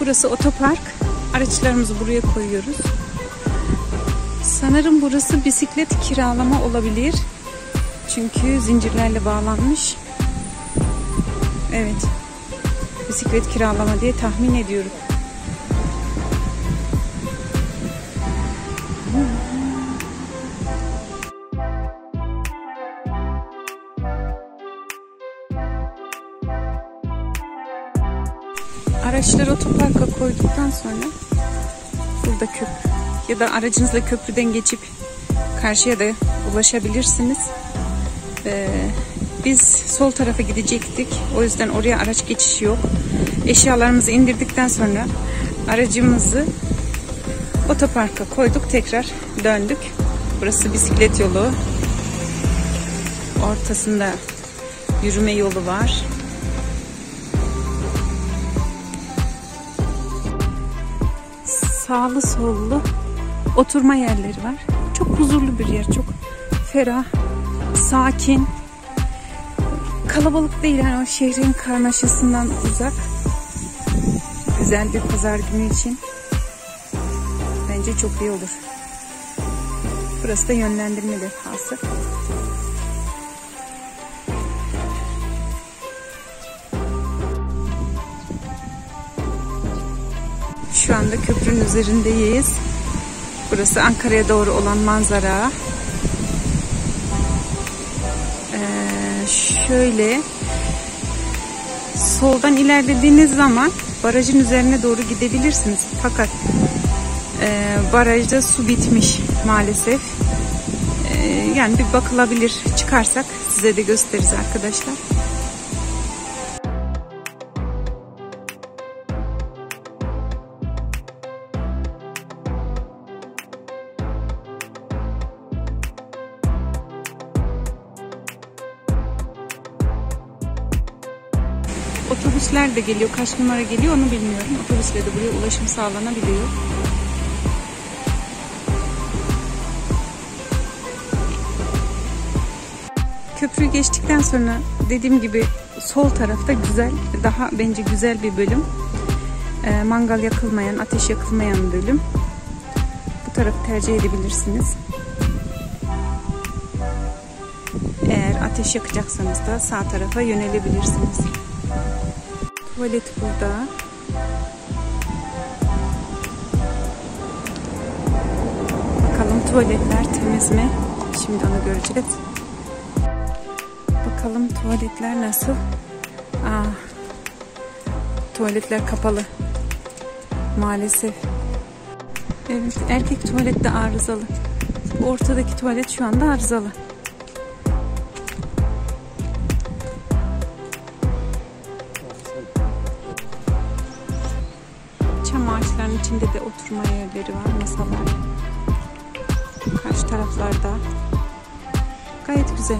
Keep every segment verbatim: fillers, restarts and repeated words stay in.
Burası otopark. Araçlarımızı buraya koyuyoruz. Sanırım burası bisiklet kiralama olabilir. Çünkü zincirlerle bağlanmış. Evet. Bisiklet kiralama diye tahmin ediyorum. Araçları otoparka koyduktan sonra burada köprü ya da aracınızla köprüden geçip karşıya da ulaşabilirsiniz. Ee, biz sol tarafa gidecektik. O yüzden oraya araç geçişi yok. Eşyalarımızı indirdikten sonra aracımızı otoparka koyduk. Tekrar döndük. Burası bisiklet yolu. Ortasında yürüme yolu var. Sağlı sollu oturma yerleri var. Çok huzurlu bir yer. Çok ferah, sakin. Kalabalık değil. Yani o şehrin karmaşasından uzak. Güzel bir pazar günü için bence çok iyi olur. Burası da yönlendirme levhası. Şu anda köprünün üzerindeyiz. Burası Ankara'ya doğru olan manzara. Ee, şöyle soldan ilerlediğiniz zaman barajın üzerine doğru gidebilirsiniz. Fakat e, barajda su bitmiş maalesef. E, yani bir bakılabilir. Çıkarsak size de gösteririz arkadaşlar. Otobüsler de geliyor. Kaç numara geliyor onu bilmiyorum. Otobüsle de buraya ulaşım sağlanabiliyor. Köprüyü geçtikten sonra dediğim gibi sol tarafta güzel, daha bence güzel bir bölüm. E, mangal yakılmayan, ateş yakılmayan bölüm. Bu tarafı tercih edebilirsiniz. Eğer ateş yakacaksanız da sağ tarafa yönelebilirsiniz. Tuvalet burada. Bakalım tuvaletler temiz mi? Şimdi onu göreceğiz. Bakalım tuvaletler nasıl? Aa, tuvaletler kapalı. Maalesef. Evet, erkek tuvalet de arızalı. Bu ortadaki tuvalet şu anda arızalı. Çam ağaçlarının içinde de oturma yerleri var, masalar. Karşı taraflarda. Gayet güzel.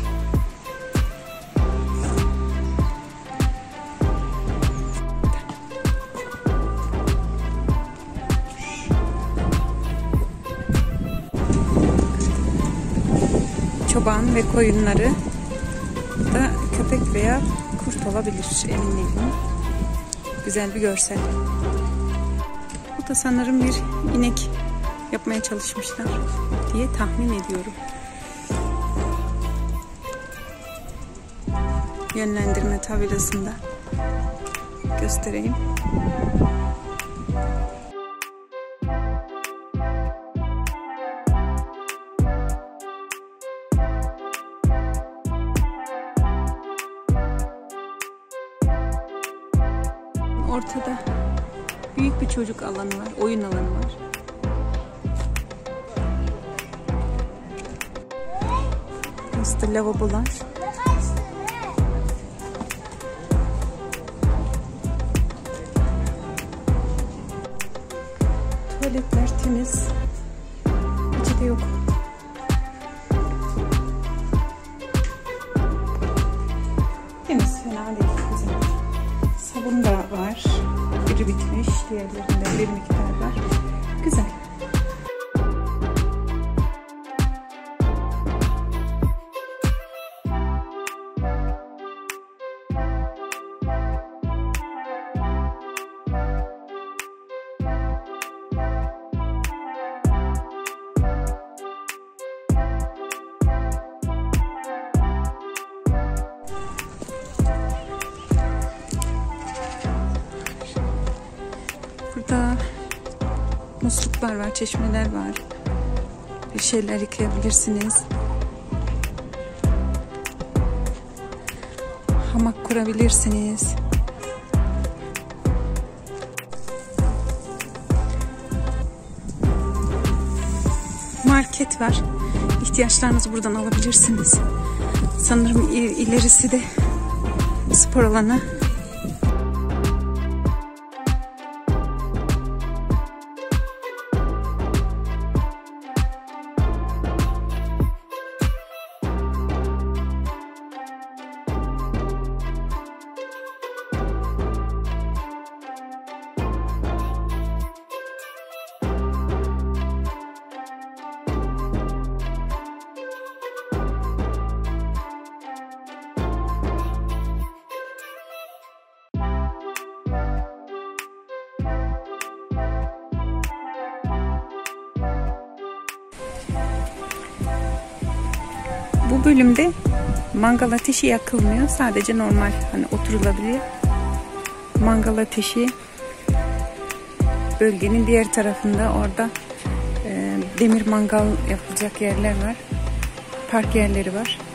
Çoban ve koyunları da köpek veya kurt olabilir, emin değilim. Güzel bir görsel. Bu da sanırım bir inek yapmaya çalışmışlar diye tahmin ediyorum. Yönlendirme tabelasında göstereyim. Ortada büyük bir çocuk alanı var, oyun alanı var. Burası da lavabolar. Tuvaletler temiz. İçi de yok. Temiz, fena değil. Güzel. Sabun da var. Biri bitmiş, diğerlerinde bir miktar var. Güzel. havuzlar var, çeşmeler var. Bir şeyler yıkayabilirsiniz. Hamak kurabilirsiniz. Market var. İhtiyaçlarınızı buradan alabilirsiniz. Sanırım ilerisi de spor alanı. Bu bölümde mangal ateşi yakılmıyor. Sadece normal hani oturulabilir. Mangal ateşi bölgenin diğer tarafında, orada e, demir mangal yapılacak yerler var. Park yerleri var.